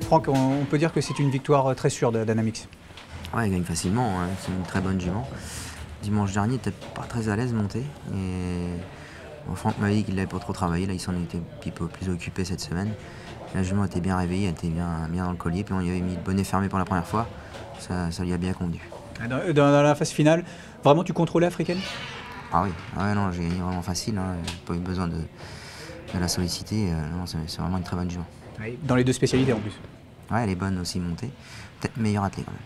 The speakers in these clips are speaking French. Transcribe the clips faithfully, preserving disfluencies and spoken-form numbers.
Franck, on, on peut dire que c'est une victoire très sûre d'Anamix. Ouais, il gagne facilement, hein. C'est une très bonne jument. Dimanche dernier, il n'était pas très à l'aise monter. Et bon, Franck m'a dit qu'il n'avait pas trop travaillé, là il s'en était un petit peu plus occupé cette semaine. La jument était bien réveillée, elle était bien, bien dans le collier, puis on y avait mis le bonnet fermé pour la première fois. Ça, ça lui a bien convenu. Dans, dans, dans la phase finale, vraiment tu contrôlais Africaine? Ah oui, ah ouais, non, j'ai gagné vraiment facile, hein. J'ai pas eu besoin de, de la solliciter. Euh, non, c'est, c'est vraiment une très bonne jument. Oui, dans les deux spécialités en plus. Ouais, elle est bonne aussi montée. Peut-être meilleure athlète quand même.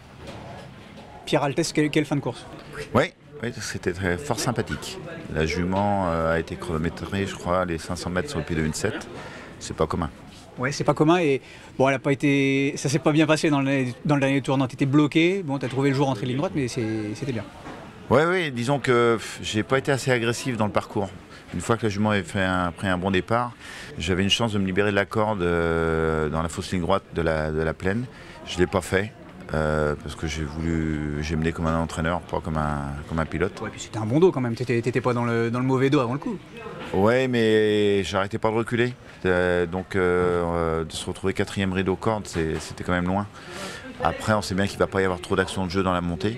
Pierre Altès, quelle, quelle fin de course? Oui, oui, c'était très, fort sympathique. La jument euh, a été chronométrée, je crois, les cinq cents mètres sur le P deux un sept. C'est pas commun. Ouais, c'est pas commun et bon, elle a pas été, ça s'est pas bien passé dans le, dans le dernier tournant. Tu étais bloqué, bon, tu as trouvé le jour entre les lignes droites, mais c'est, c'était bien. Oui, oui, disons que j'ai pas été assez agressif dans le parcours. Une fois que la jument avait fait un, pris un bon départ, j'avais une chance de me libérer de la corde euh, dans la fausse ligne droite de la, de la plaine. Je ne l'ai pas fait euh, parce que j'ai voulu, j'ai mené comme un entraîneur, pas comme un, comme un pilote. Ouais, puis c'était un bon dos quand même, t'étais, t'étais pas dans le, dans le mauvais dos avant le coup. Ouais, mais j'arrêtais pas de reculer. Euh, donc euh, de se retrouver quatrième rideau corde, c'est, c'était quand même loin. Après, on sait bien qu'il ne va pas y avoir trop d'action de jeu dans la montée.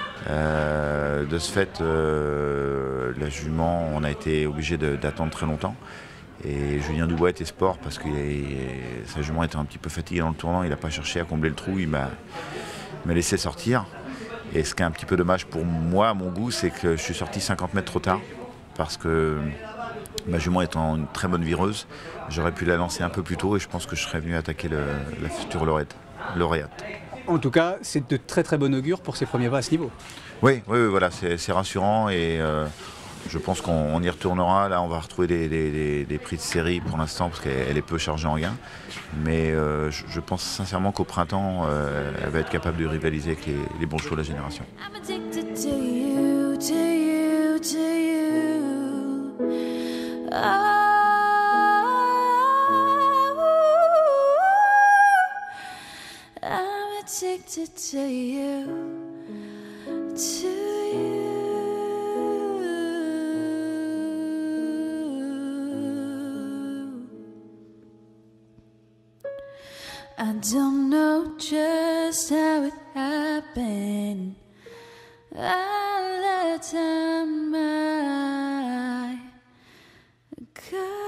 Euh, de ce fait, euh, la jument, on a été obligé de, d'attendre très longtemps. Et Julien Dubois était sport parce que sa jument était un petit peu fatiguée dans le tournant. Il n'a pas cherché à combler le trou, il m'a, il m'a laissé sortir. Et ce qui est un petit peu dommage pour moi, à mon goût, c'est que je suis sorti cinquante mètres trop tard. Parce que ma jument étant une très bonne vireuse, j'aurais pu la lancer un peu plus tôt et je pense que je serais venu attaquer le, la future lauréate. lauréate. En tout cas, c'est de très très bon augure pour ses premiers pas à ce niveau. Oui, oui, oui, voilà, c'est, c'est rassurant et euh, je pense qu'on on y retournera. Là, on va retrouver des, des, des, des prix de série pour l'instant parce qu'elle est peu chargée en gain. Mais euh, je, je pense sincèrement qu'au printemps, euh, elle va être capable de rivaliser avec les, les bons chevaux de la génération. Addicted to you, to you. I don't know just how it happened. I let time I got